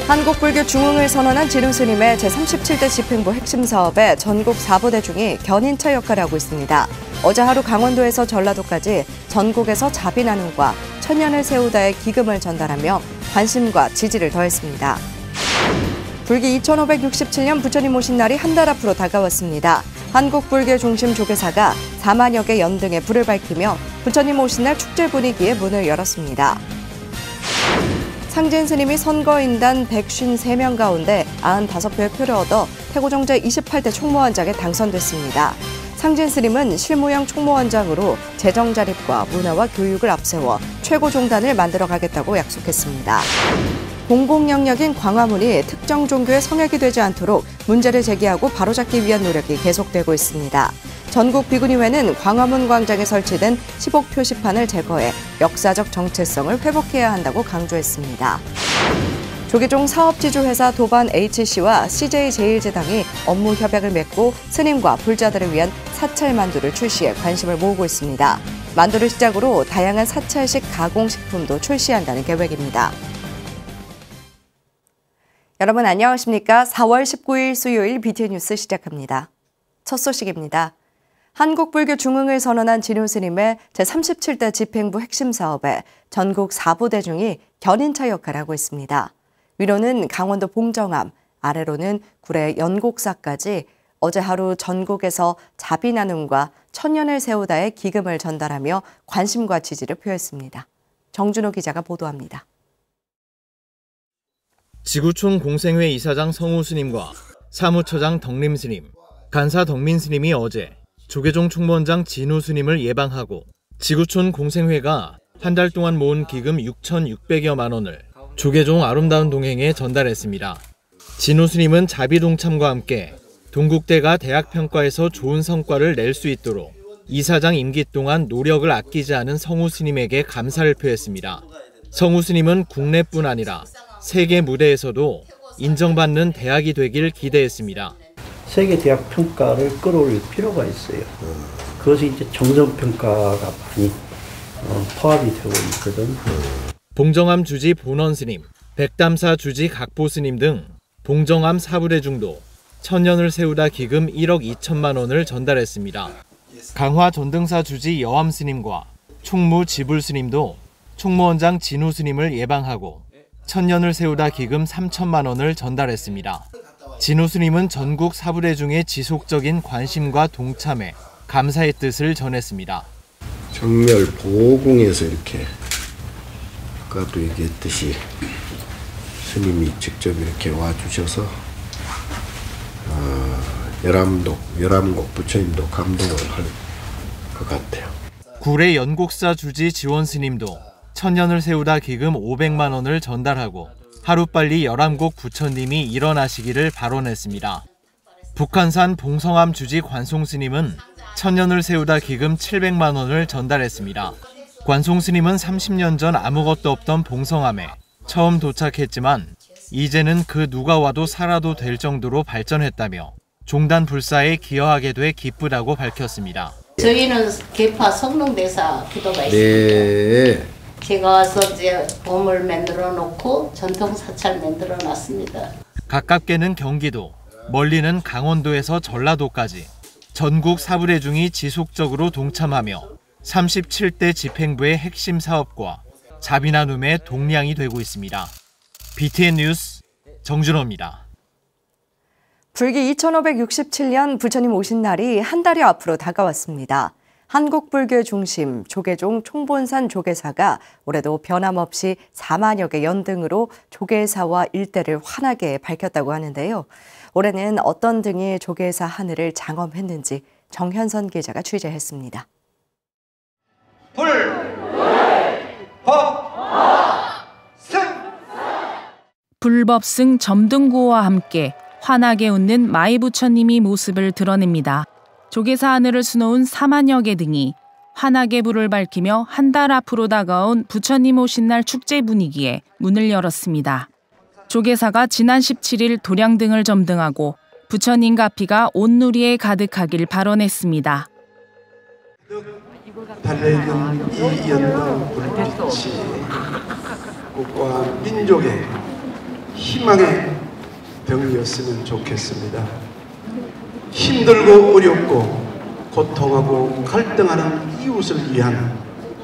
한국불교 중흥을 선언한 진우 스님의 제37대 집행부 핵심 사업에 전국 4부대중이 견인차 역할을 하고 있습니다. 어제 하루 강원도에서 전라도까지 전국에서 자비나눔과 천년을 세우다의 기금을 전달하며 관심과 지지를 더했습니다. 불기 2567년 부처님 오신 날이 한 달 앞으로 다가왔습니다. 한국불교 중심 조계사가 4만여 개 연등의 불을 밝히며 부처님 오신 날 축제 분위기에 문을 열었습니다. 상진 스님이 선거인단 153명 가운데 95표의 표를 얻어 태고종 제28대 총무원장에 당선됐습니다. 상진 스님은 실무형 총무원장으로 재정 자립과 문화와 교육을 앞세워 최고 종단을 만들어가겠다고 약속했습니다. 공공 영역인 광화문이 특정 종교의 성역이 되지 않도록 문제를 제기하고 바로잡기 위한 노력이 계속되고 있습니다. 전국 비구니회는 광화문 광장에 설치된 10억 표시판을 제거해 역사적 정체성을 회복해야 한다고 강조했습니다. 조계종 사업지주회사 도반 HC와 CJ제일제당이 업무 협약을 맺고 스님과 불자들을 위한 사찰 만두를 출시해 관심을 모으고 있습니다. 만두를 시작으로 다양한 사찰식 가공식품도 출시한다는 계획입니다. 여러분 안녕하십니까? 4월 19일 수요일 BTN 뉴스 시작합니다. 첫 소식입니다. 한국불교 중흥을 선언한 진우 스님의 제37대 집행부 핵심 사업에 전국 4부대중이 견인차 역할을 하고 있습니다. 위로는 강원도 봉정암, 아래로는 구례 연곡사까지 어제 하루 전국에서 자비나눔과 천년을 세우다의 기금을 전달하며 관심과 지지를 표했습니다. 정준호 기자가 보도합니다. 지구촌 공생회 이사장 성우 스님과 사무처장 덕림 스님, 간사 덕민 스님이 어제 조계종 총무원장 진우 스님을 예방하고 지구촌 공생회가 한 달 동안 모은 기금 6,600여만 원을 조계종 아름다운 동행에 전달했습니다. 진우 스님은 자비 동참과 함께 동국대가 대학 평가에서 좋은 성과를 낼 수 있도록 이사장 임기 동안 노력을 아끼지 않은 성우 스님에게 감사를 표했습니다. 성우 스님은 국내뿐 아니라 세계 무대에서도 인정받는 대학이 되길 기대했습니다. 세계 대학 평가를 끌어올릴 필요가 있어요. 그것이 이제 정성평가가 많이 포함이 되고 있거든. 봉정암 주지 본원 스님, 백담사 주지 각보 스님 등 봉정암 사부대중도 천년을 세우다 기금 1억 2천만 원을 전달했습니다. 강화 전등사 주지 여암 스님과 총무 지불 스님도 총무원장 진우 스님을 예방하고 천년을 세우다 기금 3천만 원을 전달했습니다. 진우 스님은 전국 사부대중의 지속적인 관심과 동참에 감사의 뜻을 전했습니다. 정멸 보공에서 이렇게 아까도 얘기했듯이 스님이 직접 이렇게 와주셔서 열암곡 부처님도 감동을 할 것 같아요. 구례 연곡사 주지 지원 스님도 천년을 세우다 기금 500만 원을 전달하고 하루빨리 열암곡 부처님이 일어나시기를 발언했습니다. 북한산 봉성암 주지 관송 스님은 천년을 세우다 기금 700만 원을 전달했습니다. 관송 스님은 30년 전 아무것도 없던 봉성암에 처음 도착했지만 이제는 그 누가 와도 살아도 될 정도로 발전했다며 종단 불사에 기여하게 돼 기쁘다고 밝혔습니다. 저희는 개파 성농대사 기도가 있습니다. 네. 제가 와서 이제 봄을 만들어 놓고 전통 사찰 만들어 놨습니다. 가깝게는 경기도, 멀리는 강원도에서 전라도까지 전국 사부대중이 지속적으로 동참하며 37대 집행부의 핵심 사업과 자비나눔의 동량이 되고 있습니다. BTN 뉴스 정준호입니다. 불기 2567년 부처님 오신 날이 한 달여 앞으로 다가왔습니다. 한국불교 중심 조계종 총본산 조계사가 올해도 변함없이 4만여 개 연등으로 조계사와 일대를 환하게 밝혔다고 하는데요. 올해는 어떤 등이 조계사 하늘을 장엄했는지 정현선 기자가 취재했습니다. 불법승 점등고와 함께 환하게 웃는 마이 부처님이 모습을 드러냅니다. 조계사 하늘을 수놓은 4만여 개 등이 환하게 불을 밝히며 한 달 앞으로 다가온 부처님 오신 날 축제 분위기에 문을 열었습니다. 조계사가 지난 17일 도량등을 점등하고 부처님 가피가 온누리에 가득하길 발언했습니다. 밝은 이 연등 불빛이 국가 민족의 희망의 병이었으면 좋겠습니다. 힘들고 어렵고 고통하고 갈등하는 이웃을 위한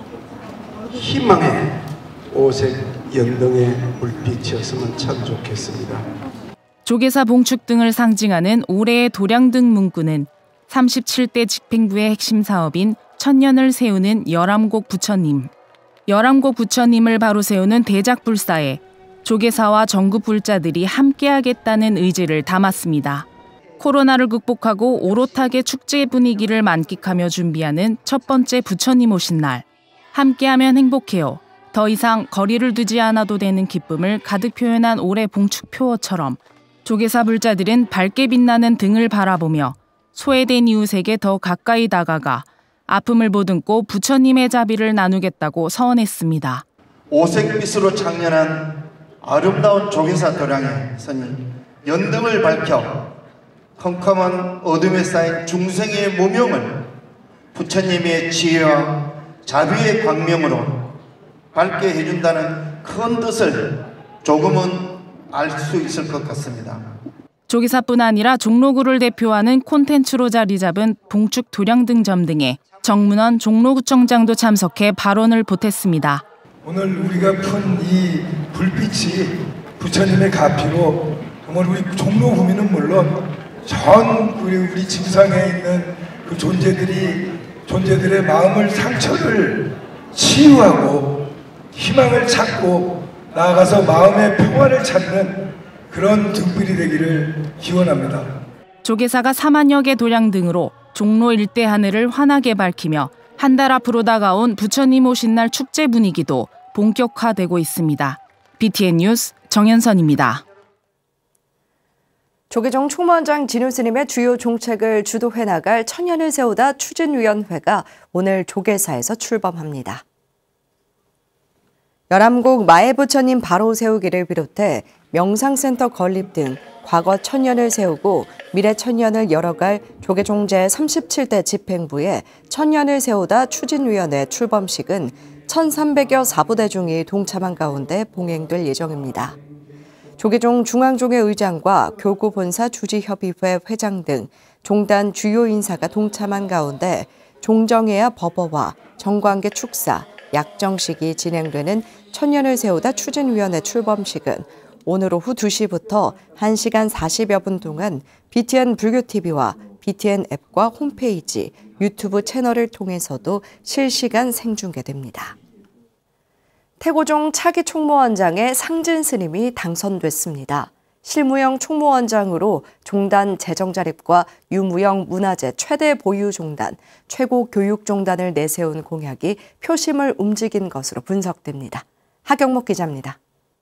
희망의 오색 연등의 불빛이었으면 참 좋겠습니다. 조계사 봉축 등을 상징하는 올해의 도량등 문구는 37대 집행부의 핵심 사업인 천년을 세우는 열암곡 부처님. 열암곡 부처님을 바로 세우는 대작불사에 조계사와 전국 불자들이 함께하겠다는 의지를 담았습니다. 코로나를 극복하고 오롯하게 축제 분위기를 만끽하며 준비하는 첫 번째 부처님 오신 날. 함께하면 행복해요. 더 이상 거리를 두지 않아도 되는 기쁨을 가득 표현한 올해 봉축 표어처럼 조계사 불자들은 밝게 빛나는 등을 바라보며 소외된 이웃에게 더 가까이 다가가 아픔을 보듬고 부처님의 자비를 나누겠다고 서원했습니다. 오색빛으로 장렬한 아름다운 조계사 도량에 서니 연등을 밝혀 컴컴한 어둠에 쌓인 중생의 무명을 부처님의 지혜와 자비의 광명으로 밝게 해준다는 큰 뜻을 조금은 알 수 있을 것 같습니다. 조계사뿐 아니라 종로구를 대표하는 콘텐츠로 자리 잡은 봉축 도량등점 등에 정문원 종로구청장도 참석해 발언을 보탰습니다. 오늘 우리가 푼 이 불빛이 부처님의 가피로 정말 우리 종로 구민은 물론 전 우리 지구상에 있는 그 존재들의 마음을 상처를 치유하고 희망을 찾고 나아가서 마음의 평화를 찾는 그런 등불이 되기를 기원합니다. 조계사가 4만여 개 도량 등으로 종로 일대 하늘을 환하게 밝히며 한 달 앞으로 다가온 부처님 오신 날 축제 분위기도 본격화되고 있습니다. BTN 뉴스 정현선입니다. 조계종 총무원장 진우 스님의 주요 종책을 주도해 나갈 천년을 세우다 추진위원회가 오늘 조계사에서 출범합니다. 열암곡 마애부처님 바로 세우기를 비롯해 명상센터 건립 등 과거 천년을 세우고 미래 천년을 열어갈 조계종 제37대 집행부의 천년을 세우다 추진위원회 출범식은 1,300여 사부대 중이 동참한 가운데 봉행될 예정입니다. 조계종 중앙종회 의장과 교구본사 주지협의회 회장 등 종단 주요 인사가 동참한 가운데 종정회와 법어와 정관계 축사, 약정식이 진행되는 천년을 세우다 추진위원회 출범식은 오늘 오후 2시부터 1시간 40여 분 동안 BTN 불교TV와 BTN 앱과 홈페이지, 유튜브 채널을 통해서도 실시간 생중계됩니다. 태고종 차기 총무원장에 상진 스님이 당선됐습니다. 실무형 총무원장으로 종단 재정자립과 유무형 문화재 최대 보유종단, 최고교육종단을 내세운 공약이 표심을 움직인 것으로 분석됩니다. 하경목 기자입니다.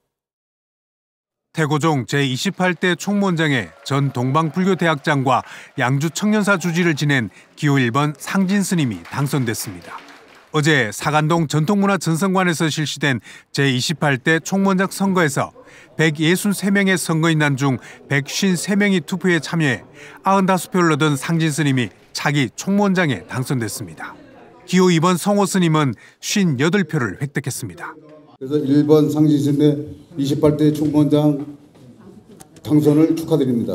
태고종 제28대 총무원장에 전 동방불교대학장과 양주 청년사 주지를 지낸 기호 1번 상진 스님이 당선됐습니다. 어제 사간동 전통문화전성관에서 실시된 제28대 총무원장 선거에서 163명의 선거인단 중 153명이 투표에 참여해 95표를 얻은 상진 스님이 차기 총무원장에 당선됐습니다. 기호 2번 성호 스님은 58표를 획득했습니다. 그래서 1번 상진 스님의 28대 총무원장 당선을 축하드립니다.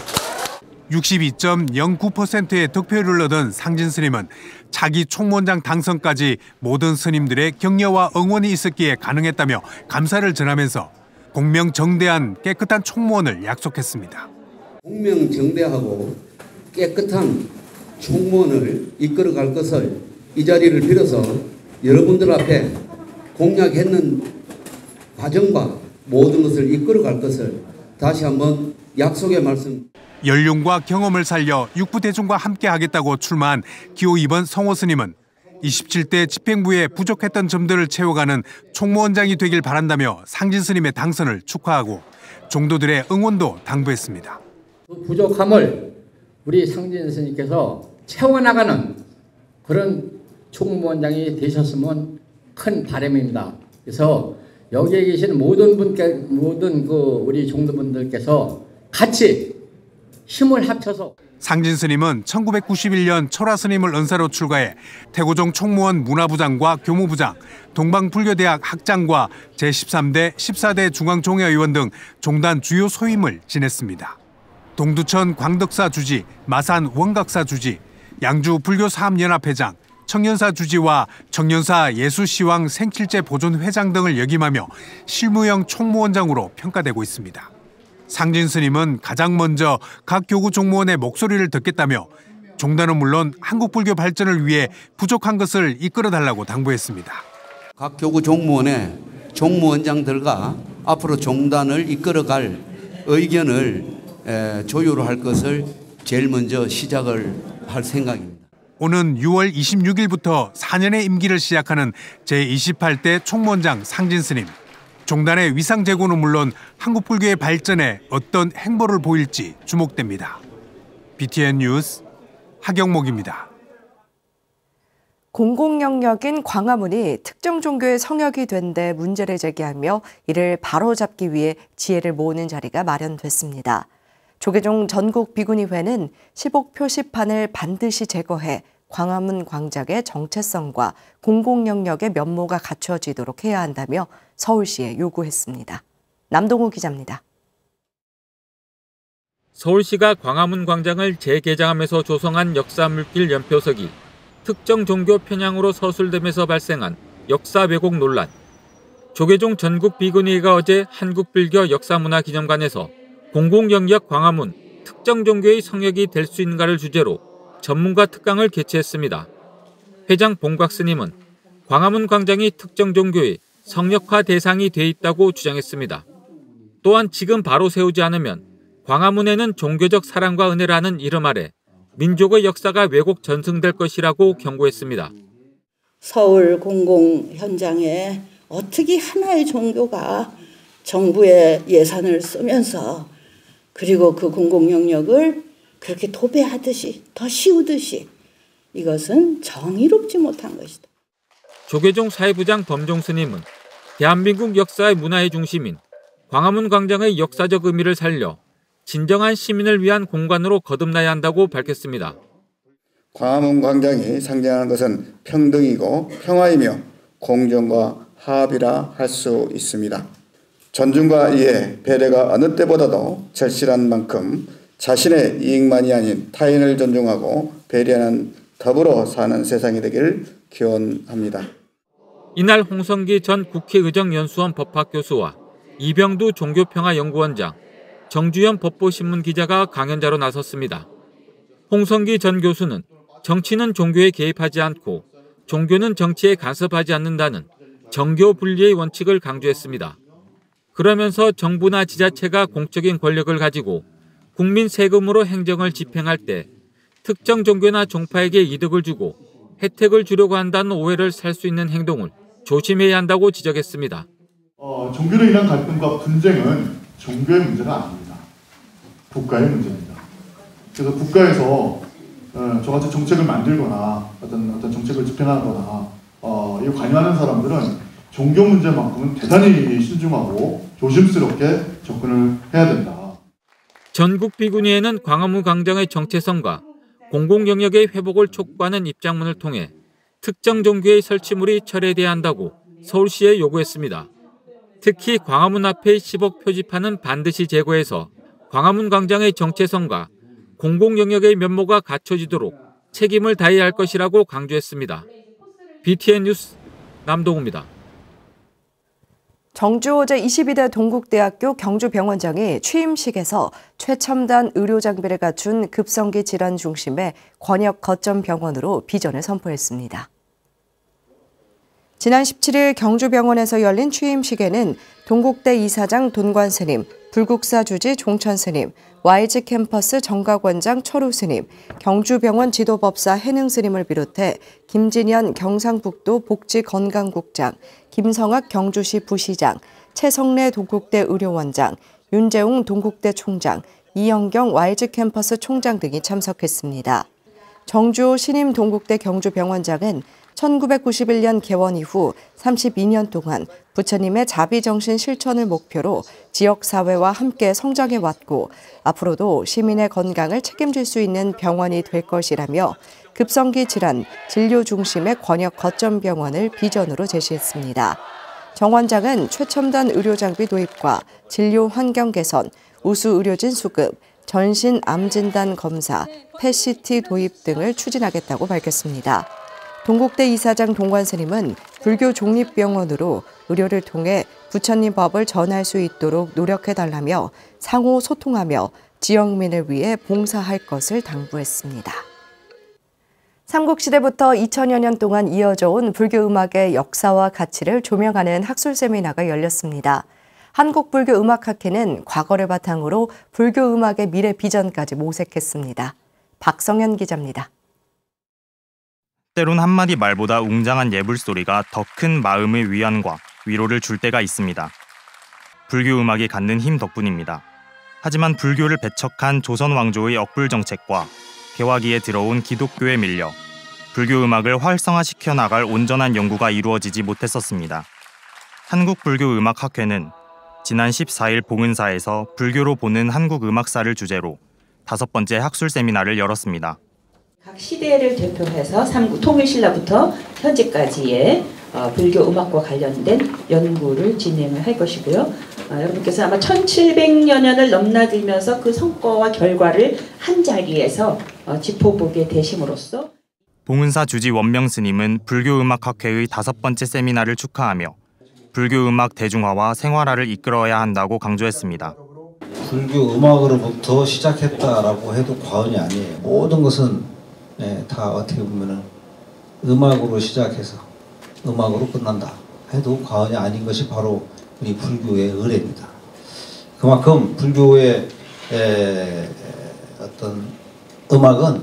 62.09%의 득표율을 얻은 상진 스님은 차기 총무원장 당선까지 모든 스님들의 격려와 응원이 있었기에 가능했다며 감사를 전하면서 공명정대한 깨끗한 총무원을 약속했습니다. 공명정대하고 깨끗한 총무원을 이끌어갈 것을 이 자리를 빌어서 여러분들 앞에 공약했는 과정과 모든 것을 이끌어갈 것을 다시 한번 약속의 말씀. 연륜과 경험을 살려 육부대중과 함께하겠다고 출마한 기호 2번 성호 스님은 27대 집행부에 부족했던 점들을 채워가는 총무원장이 되길 바란다며 상진 스님의 당선을 축하하고 종도들의 응원도 당부했습니다. 그 부족함을 우리 상진 스님께서 채워나가는 그런 총무원장이 되셨으면 큰 바람입니다. 그래서 여기에 계신 모든 우리 종도분들께서 같이 힘을 합쳐서 상진 스님은 1991년 철화 스님을 은사로 출가해 태고종 총무원 문화부장과 교무부장, 동방불교대학 학장과 제13대, 14대 중앙종회의원 등 종단 주요 소임을 지냈습니다. 동두천 광덕사 주지, 마산 원각사 주지, 양주 불교사업연합회장, 청년사 주지와 청년사 예수시황 생킬제 보존 회장 등을 역임하며 실무형 총무원장으로 평가되고 있습니다. 상진 스님은 가장 먼저 각 교구 종무원의 목소리를 듣겠다며 종단은 물론 한국 불교 발전을 위해 부족한 것을 이끌어달라고 당부했습니다. 각 교구 종무원의 종무원장들과 앞으로 종단을 이끌어갈 의견을 조율할 것을 제일 먼저 시작을 할 생각입니다. 오는 6월 26일부터 4년의 임기를 시작하는 제28대 총무원장 상진 스님. 종단의 위상 제고는 물론 한국 불교의 발전에 어떤 행보를 보일지 주목됩니다. BTN 뉴스 하경목입니다. 공공영역인 광화문이 특정 종교의 성역이 된 데 문제를 제기하며 이를 바로잡기 위해 지혜를 모으는 자리가 마련됐습니다. 조계종 전국비구니회는 시복 표시판을 반드시 제거해 광화문 광장의 정체성과 공공영역의 면모가 갖춰지도록 해야 한다며 서울시에 요구했습니다. 남동우 기자입니다. 서울시가 광화문 광장을 재개장하면서 조성한 역사물길 연표석이 특정 종교 편향으로 서술되면서 발생한 역사 왜곡 논란. 조계종 전국비구니회가 어제 한국불교 역사문화기념관에서 공공영역 광화문 특정 종교의 성역이 될 수 있는가를 주제로 전문가 특강을 개최했습니다. 회장 봉곽 스님은 광화문 광장이 특정 종교의 성역화 대상이 돼 있다고 주장했습니다. 또한 지금 바로 세우지 않으면 광화문에는 종교적 사랑과 은혜라는 이름 아래 민족의 역사가 왜곡 전승될 것이라고 경고했습니다. 서울 공공 현장에 어떻게 하나의 종교가 정부의 예산을 쓰면서 그리고 그 공공 영역을 그렇게 도배하듯이 더 씌우듯이 이것은 정의롭지 못한 것이다. 조계종 사회부장 범종 스님은 대한민국 역사의 문화의 중심인 광화문 광장의 역사적 의미를 살려 진정한 시민을 위한 공간으로 거듭나야 한다고 밝혔습니다. 광화문 광장이 상징하는 것은 평등이고 평화이며 공정과 합이라 할 수 있습니다. 존중과 이해, 배려가 어느 때보다도 절실한 만큼 자신의 이익만이 아닌 타인을 존중하고 배려하는 더불어 사는 세상이 되길 기원합니다. 이날 홍성기 전 국회의정연수원 법학교수와 이병두 종교평화연구원장, 정주현 법보신문 기자가 강연자로 나섰습니다. 홍성기 전 교수는 정치는 종교에 개입하지 않고 종교는 정치에 간섭하지 않는다는 정교 분리의 원칙을 강조했습니다. 그러면서 정부나 지자체가 공적인 권력을 가지고 국민 세금으로 행정을 집행할 때 특정 종교나 종파에게 이득을 주고 혜택을 주려고 한다는 오해를 살 수 있는 행동을 조심해야 한다고 지적했습니다. 종교로 인한 갈등과 분쟁은 종교의 문제가 아닙니다. 국가의 문제입니다. 그래서 국가에서 저같이 정책을 만들거나 어떤 정책을 집행하거나 이 관여하는 사람들은 종교 문제만큼은 대단히 신중하고 조심스럽게 접근을 해야 된다. 전국비구니회는 광화문 광장의 정체성과 공공영역의 회복을 촉구하는 입장문을 통해 특정 종교의 설치물이 철회돼야 한다고 서울시에 요구했습니다. 특히 광화문 앞의 시복 표지판은 반드시 제거해서 광화문 광장의 정체성과 공공영역의 면모가 갖춰지도록 책임을 다해야 할 것이라고 강조했습니다. BTN 뉴스 남동우입니다. 정주 제22대 동국대학교 경주병원장이 취임식에서 최첨단 의료 장비를 갖춘 급성기 질환 중심의 권역 거점 병원으로 비전을 선포했습니다. 지난 17일 경주병원에서 열린 취임식에는 동국대 이사장 돈관 스님, 불국사 주지 종천 스님, YG 캠퍼스 정각원장 철우 스님, 경주병원 지도법사 해능 스님을 비롯해 김진현 경상북도 복지건강국장, 김성학 경주시 부시장, 최성래 동국대 의료원장, 윤재웅 동국대 총장, 이영경 YG 캠퍼스 총장 등이 참석했습니다. 정주호 신임 동국대 경주병원장은 1991년 개원 이후 32년 동안 부처님의 자비정신 실천을 목표로 지역사회와 함께 성장해왔고 앞으로도 시민의 건강을 책임질 수 있는 병원이 될 것이라며 급성기 질환 진료 중심의 권역 거점 병원을 비전으로 제시했습니다. 정 원장은 최첨단 의료장비 도입과 진료 환경 개선, 우수 의료진 수급, 전신 암 진단 검사, 펫CT 도입 등을 추진하겠다고 밝혔습니다. 동국대 이사장 동관 스님은 불교 종립병원으로 의료를 통해 부처님 법을 전할 수 있도록 노력해달라며 상호 소통하며 지역민을 위해 봉사할 것을 당부했습니다. 삼국시대부터 2000여 년 동안 이어져 온 불교 음악의 역사와 가치를 조명하는 학술 세미나가 열렸습니다. 한국불교음악학회는 과거를 바탕으로 불교 음악의 미래 비전까지 모색했습니다. 박성현 기자입니다. 때론 한마디 말보다 웅장한 예불소리가 더 큰 마음의 위안과 위로를 줄 때가 있습니다. 불교 음악이 갖는 힘 덕분입니다. 하지만 불교를 배척한 조선 왕조의 억불 정책과 개화기에 들어온 기독교에 밀려 불교 음악을 활성화시켜 나갈 온전한 연구가 이루어지지 못했었습니다. 한국불교음악학회는 지난 14일 봉은사에서 불교로 보는 한국 음악사를 주제로 5번째 학술 세미나를 열었습니다. 각 시대를 대표해서 통일신라부터 현재까지의 불교 음악과 관련된 연구를 진행을 할 것이고요. 여러분께서 아마 1700여 년을 넘나들면서 그 성과와 결과를 한 자리에서 짚어보게 되심으로써 봉은사 주지 원명 스님은 불교음악학회의 5번째 세미나를 축하하며 불교음악 대중화와 생활화를 이끌어야 한다고 강조했습니다. 불교 음악으로부터 시작했다라고 해도 과언이 아니에요. 모든 것은 다 어떻게 보면은 음악으로 시작해서 음악으로 끝난다 해도 과언이 아닌 것이 바로 우리 불교의 의례입니다. 그만큼 불교의 어떤 음악은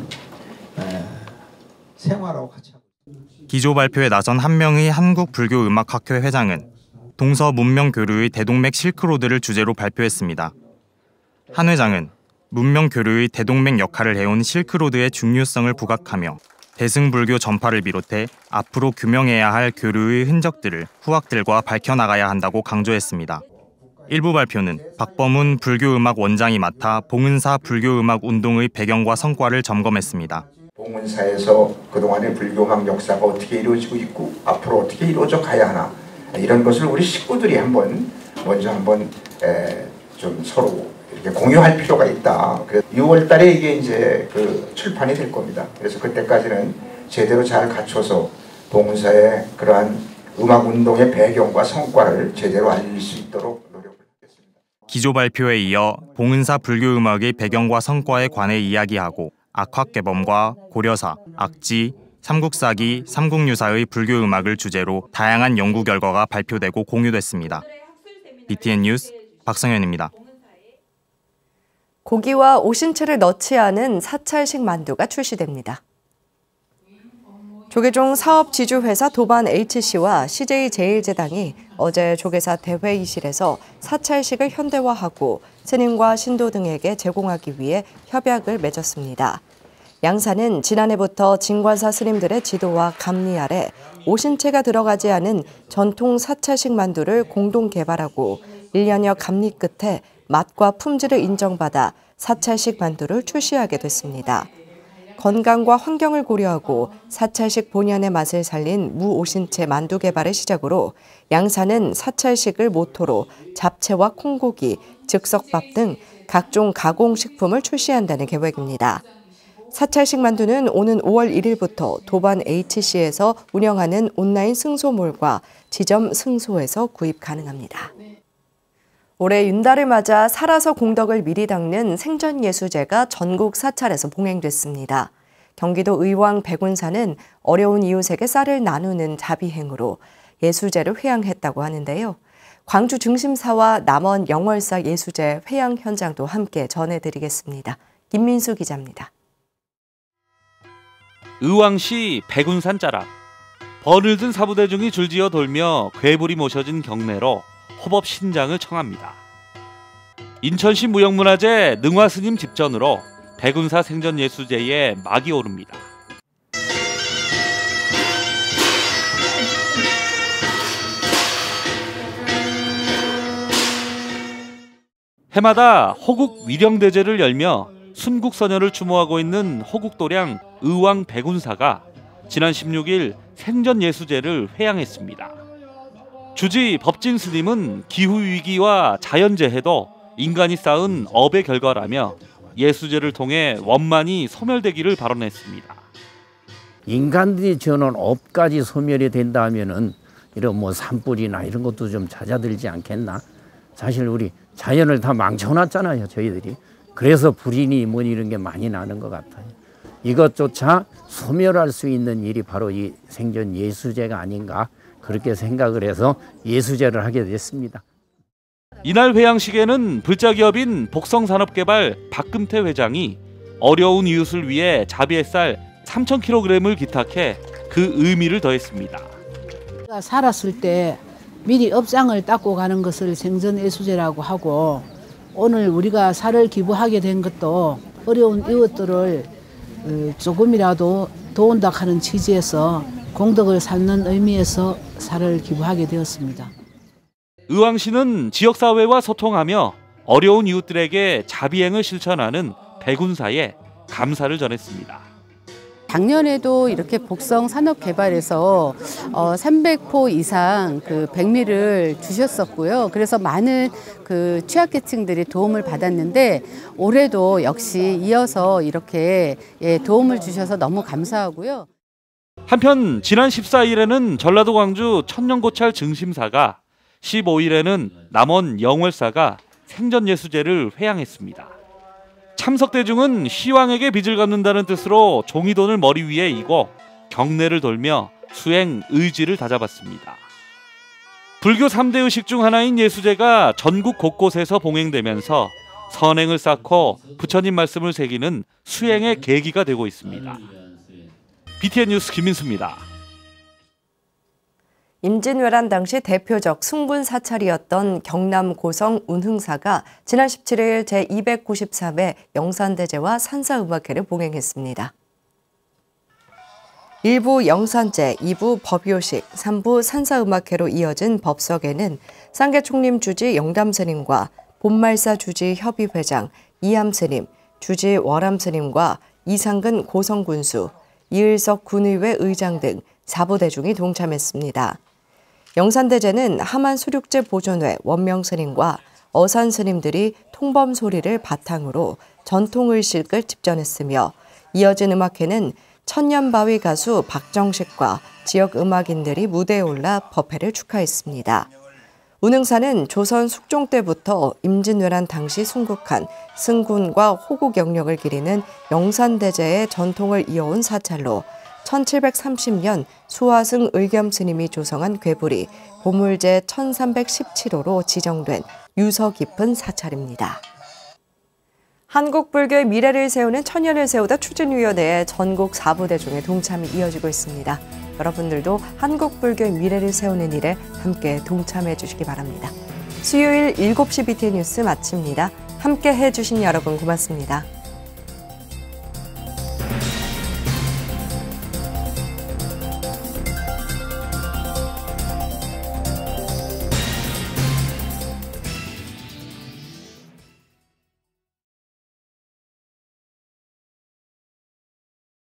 생활하고 같이 하고 기조 발표에 나선 한 명의 한국불교음악학회 회장은 동서문명교류의 대동맥 실크로드를 주제로 발표했습니다. 한 회장은 문명교류의 대동맥 역할을 해온 실크로드의 중요성을 부각하며 대승불교 전파를 비롯해 앞으로 규명해야 할 교류의 흔적들을 후학들과 밝혀나가야 한다고 강조했습니다. 일부 발표는 박범훈 불교음악 원장이 맡아 봉은사 불교음악 운동의 배경과 성과를 점검했습니다. 봉은사에서 그동안의 불교음악 역사가 어떻게 이루어지고 있고 앞으로 어떻게 이루어져 가야 하나 이런 것을 우리 식구들이 먼저 좀 서로 이렇게 공유할 필요가 있다. 그래서 6월 달에 이게 이제 출판이 될 겁니다. 그래서 그때까지는 제대로 잘 갖춰서 봉은사의 그러한 음악 운동의 배경과 성과를 제대로 알릴 수 있도록 노력을 하겠습니다. 기조 발표에 이어 봉은사 불교음악의 배경과 성과에 관해 이야기하고 악화개범과 고려사, 악지, 삼국사기, 삼국유사의 불교음악을 주제로 다양한 연구 결과가 발표되고 공유됐습니다. BTN 뉴스 박성현입니다. 고기와 오신채를 넣지 않은 사찰식 만두가 출시됩니다. 조계종 사업지주회사 도반 HC와 CJ제일제당이 어제 조계사 대회의실에서 사찰식을 현대화하고 스님과 신도 등에게 제공하기 위해 협약을 맺었습니다. 양사는 지난해부터 진관사 스님들의 지도와 감리 아래 오신채가 들어가지 않은 전통 사찰식 만두를 공동 개발하고 1년여 감리 끝에 맛과 품질을 인정받아 사찰식 만두를 출시하게 됐습니다. 건강과 환경을 고려하고 사찰식 본연의 맛을 살린 무오신채 만두 개발을 시작으로 양사는 사찰식을 모토로 잡채와 콩고기, 즉석밥 등 각종 가공식품을 출시한다는 계획입니다. 사찰식 만두는 오는 5월 1일부터 도반 HC에서 운영하는 온라인 승소몰과 지점 승소에서 구입 가능합니다. 올해 윤달을 맞아 살아서 공덕을 미리 닦는 생전예수제가 전국 사찰에서 봉행됐습니다. 경기도 의왕 백운사는 어려운 이웃에게 쌀을 나누는 자비행으로 예수제를 회양했다고 하는데요. 광주 중심사와 남원 영월사 예수제 회양 현장도 함께 전해드리겠습니다. 김민수 기자입니다. 의왕시 백운산 자락. 벌을 든 사부대중이 줄지어 돌며 괴물이 모셔진 경내로 호법 신장을 청합니다. 인천시 무형문화재 능화스님 집전으로 백운사 생전예수제에 막이 오릅니다. 해마다 호국 위령대제를 열며 순국선열을 추모하고 있는 호국도량 의왕 백운사가 지난 16일 생전예수제를 회양했습니다. 주지 법진 스님은 기후위기와 자연재해도 인간이 쌓은 업의 결과라며 예수제를 통해 원만히 소멸되기를 발언했습니다. 인간들이 지어놓은 업까지 소멸이 된다면은 이런 뭐 산불이나 이런 것도 좀 잦아들지 않겠나? 사실 우리 자연을 다 망쳐놨잖아요, 저희들이. 그래서 불이니 뭐니 이런 게 많이 나는 것 같아요. 이것조차 소멸할 수 있는 일이 바로 이 생전 예수제가 아닌가 그렇게 생각을 해서 예수제를 하게 됐습니다. 이날 회양식에는 불자기업인 복성산업개발 박금태 회장이 어려운 이웃을 위해 자비의 쌀 3,000kg을 기탁해 그 의미를 더했습니다. 살았을 때 미리 업장을 닦고 가는 것을 생전예수제라고 하고 오늘 우리가 쌀을 기부하게 된 것도 어려운 이웃들을 조금이라도 도운다 하는 취지에서 공덕을 쌓는 의미에서 쌀을 기부하게 되었습니다. 의왕시는 지역사회와 소통하며 어려운 이웃들에게 자비행을 실천하는 백운사에 감사를 전했습니다. 작년에도 이렇게 복성 산업개발에서 300포 이상 그 백미를 주셨었고요. 그래서 많은 그 취약계층들이 도움을 받았는데 올해도 역시 이어서 이렇게 도움을 주셔서 너무 감사하고요. 한편 지난 14일에는 전라도 광주 천년고찰 증심사가 15일에는 남원 영월사가 생전예수제를 회양했습니다. 참석 대중은 시왕에게 빚을 갚는다는 뜻으로 종이돈을 머리 위에 이고 경내를 돌며 수행 의지를 다잡았습니다. 불교 3대 의식 중 하나인 예수제가 전국 곳곳에서 봉행되면서 선행을 쌓고 부처님 말씀을 새기는 수행의 계기가 되고 있습니다. BTN 뉴스 김민수입니다. 임진왜란 당시 대표적 순군 사찰이었던 경남 고성 운흥사가 지난 17일 제293회 영산대제와 산사음악회를 봉행했습니다. 1부 영산제, 2부 법요식, 3부 산사음악회로 이어진 법석에는 쌍계총림 주지 영담스님과 본말사 주지 협의회장 이암스님, 주지 월암스님과 이상근 고성군수, 이을석 군의회 의장 등 4부 대중이 동참했습니다. 영산대제는 하만 수륙제 보존회 원명스님과 어산스님들이 통범 소리를 바탕으로 전통의식을 집전했으며 이어진 음악회는 천년바위 가수 박정식과 지역 음악인들이 무대에 올라 법회를 축하했습니다. 운흥사는 조선 숙종 때부터 임진왜란 당시 순국한 승군과 호국 영역을 기리는 영산대제의 전통을 이어온 사찰로 1730년 수화승 의겸스님이 조성한 괴불이 보물제 1317호로 지정된 유서 깊은 사찰입니다. 한국불교의 미래를 세우는 천년을 세우다 추진위원회의 전국 4부 대중의 동참이 이어지고 있습니다. 여러분들도 한국불교의 미래를 세우는 일에 함께 동참해 주시기 바랍니다. 수요일 7시 BTN 뉴스 마칩니다. 함께 해주신 여러분 고맙습니다.